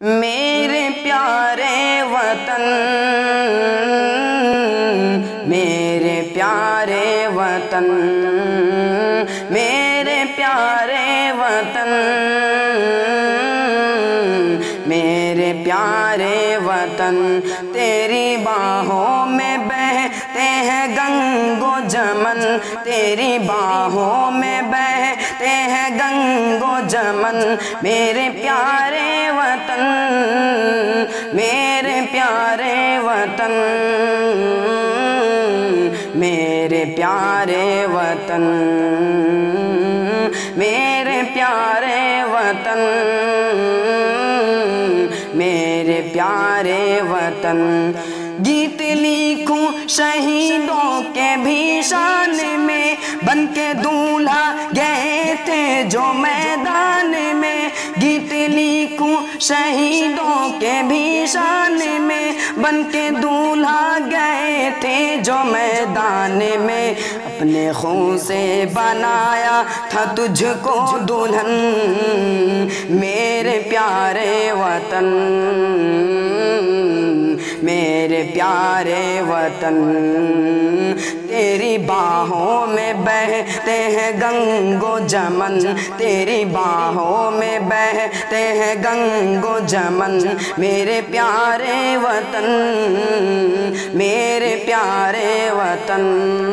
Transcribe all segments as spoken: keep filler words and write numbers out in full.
میرے پیارے وطن، میرے پیارے وطن، میرے پیارے وطن، میرے پیارے وطن، تیری باہوں میں بہتے ہیں گنگ و جمن، تیری باہوں میں بہتے ہیں گنگ و جمن، میرے پیارے وطن، میرے پیارے وطن، میرے پیارے وطن، میرے پیارے وطن، میرے پیارے وطن، گیت لکھوں شہیدوں کے بھی شان میں، بن کے دولہا گئے تھے جو میدان میں، گیت لکھوں شہیدوں کے بھی شان میں، بن کے دولہا گئے تھے جو میدان میں، اپنے خون سے بنایا تھا تجھ کو دلہن، میرے پیارے وطن، میرے پیارے وطن، تیری باہوں میں بہتے ہیں گنگ و جمن، تیری باہوں میں بہتے ہیں گنگ و جمن، میرے پیارے وطن، میرے پیارے وطن،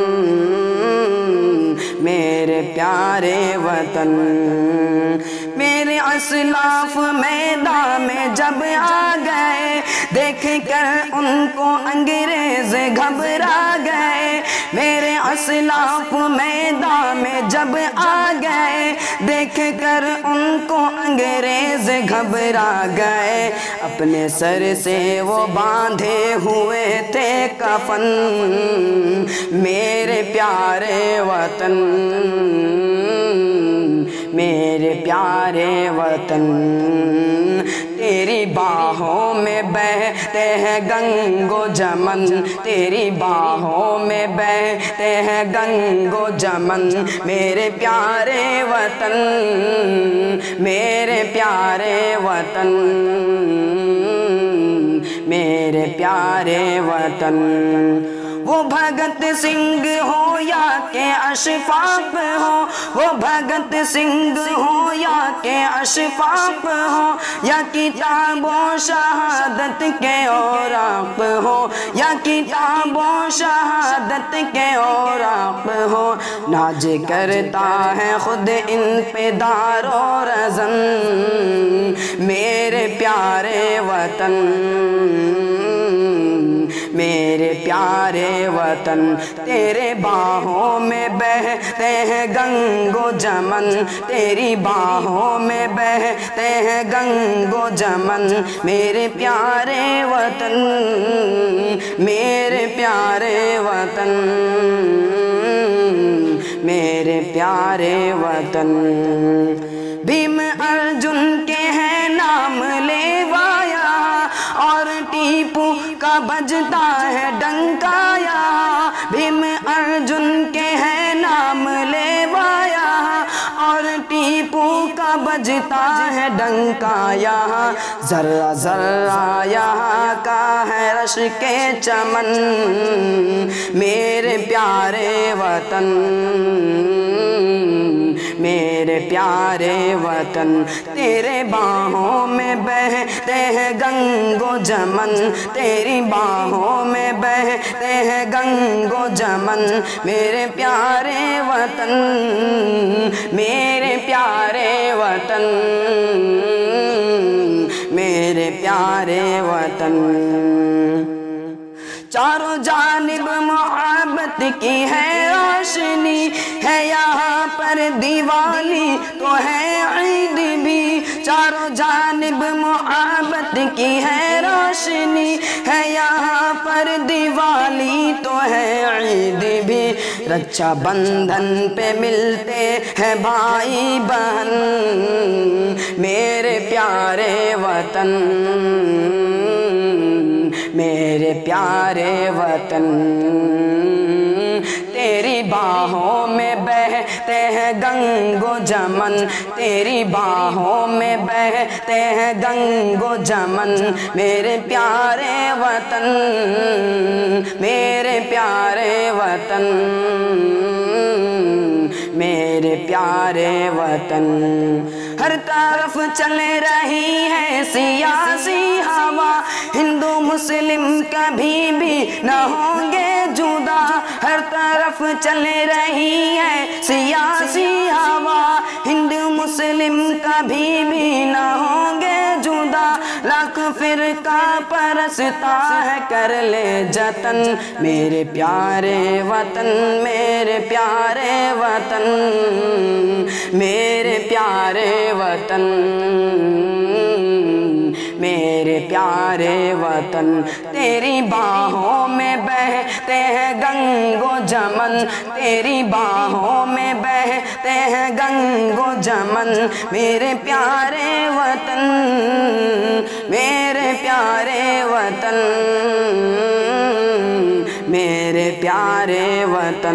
میرے پیارے وطن، میرے اسلاف میدان میں جب آ گئے، دیکھ کر ان کو انگریز گھبرا گئے، میرے اسلاف میدان میں جب آ گئے، دیکھ کر ان کو انگریز گھبرا گئے، اپنے سر سے وہ باندھے ہوئے تھے کفن، میرے پیارے وطن، میرے پیارے وطن، تیری باہوں میں بہتے ہیں گنگ و جمن، تیری باہوں میں بہتے ہیں گنگ و جمن، میرے پیارے وطن، میرے پیارے وطن، میرے پیارے وطن، وہ بھگت سنگھ ہو یا کہ اشفاق ہو، وہ بھگت سنگھ ہو یا کہ اشفاق ہو، یا کتاب و شہادت کے اوراق ہو، یا کتاب و شہادت کے اوراق ہو، ناز کرتا ہے خود ان پہ دار و رزن، میرے پیارے وطن، میرے پیارے وطن، تیرے باہوں میں بہتے ہیں گنگ و جمن، تیری باہوں میں بہتے ہیں گنگ و جمن، میرے پیارے وطن، میرے پیارے وطن، میرے پیارے وطن، بھیم ارجن کے ہیں نام لیوایا، اور ٹیپو کا بجتا ہے ڈنکایا، بھیم ارجن کے ہیں نام لیوایا، اور ٹیپو کا بجتا ہے ڈنکایا، ذرہ ذرہ یہاں کا ہے رش کے چمن، میرے پیارے وطن، میرے پیارے وطن، تیرے باہوں میں بہتے ہیں گنگ و جمن، تیری باہوں میں بہتے ہیں گنگ و جمن، میرے پیارے وطن، میرے پیارے وطن، میرے پیارے وطن، چاروں جانب محبت کی ہے روشنی، ہے یہاں پر دیوالی تو ہے عید بھی، چاروں جانب محبت کی ہے روشنی، ہے یہاں پر دیوالی تو ہے عید بھی، رکشا بندھن پہ ملتے ہیں بھائی بہن، میرے پیارے وطن، میرے پیارے وطن، تیری باہوں میں بہتے ہیں گنگ و جمن، تیری باہوں میں بہتے ہیں گنگ و جمن، میرے پیارے وطن، میرے پیارے وطن، میرے پیارے وطن۔ ہر طرف چل رہی ہے سیاسی ہوا، ہندو مسلم کبھی بھی نہ ہوں گے جدا، ہر طرف چل رہی ہے سیاسی ہوا، ہندو مسلم کبھی بھی نہ ہوں گے جدا، لاکھ فرقہ پرستا ہے کر لے جتن، میرے پیارے وطن، میرے پیارے وطن، میرے پیارے وطن، میرے پیارے وطن۔ تیری باہوں میں بہتے ہیں گنگ و جمن، تیری باہوں میں بہتے ہیں گنگ و جمن، میرے پیارے وطن، میرے پیارے وطن، میرے پیارے وطن،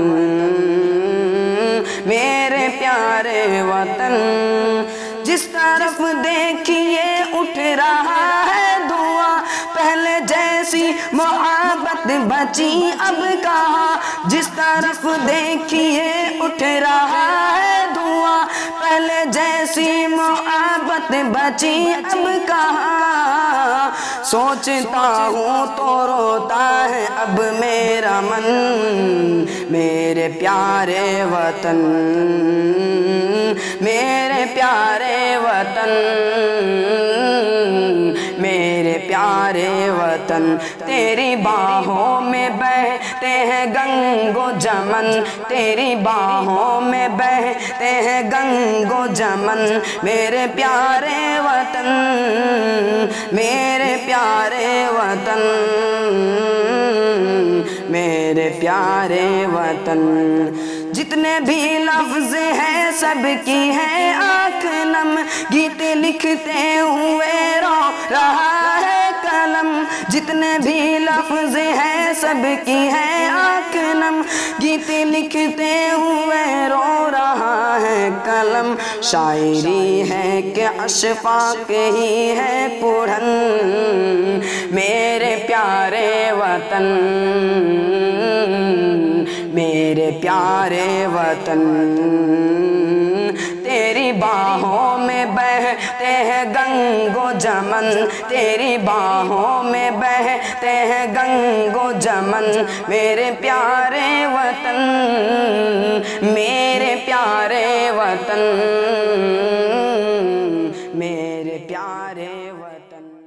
میرے پیارے وطن۔ جس طرف دیکھیے اٹھ رہا ہے دھواں، پہلے جیسی محبت بچی اب کہاں، جس طرف دیکھیے اٹھ رہا ہے دھواں، پہلے جیسی محبت بچی اب کہاں، سوچتا ہوں تو روتا ہے اب میرا من، میرے پیارے وطن، میرے پیارے وطن، میرے پیارے وطن۔ تیری باہوں میں بہتے ہیں گنگ و جمن، تیری باہوں میں بہتے ہیں گنگ و جمن، میرے پیارے وطن، میرے پیارے وطن، میرے پیارے وطن۔ جتنے بھی لفظ ہیں سب کی ہے آنکھ نم، گیت لکھتے ہوئے رو رہا ہے قلم، جتنے بھی لفظ ہیں سب کی ہے آنکھ نم، گیت لکھتے ہوئے رو رہا ہے قلم، شاعری ہے کہ اشفاق ہی ہے پڑھن، میرے پیارے وطن، میرے پیارے وطن۔ تیری باہوں میں بہتے ہیں گنگ و جمن، تیری باہوں میں بہتے ہیں گنگ و جمن، میرے پیارے وطن، میرے پیارے وطن، میرے پیارے وطن۔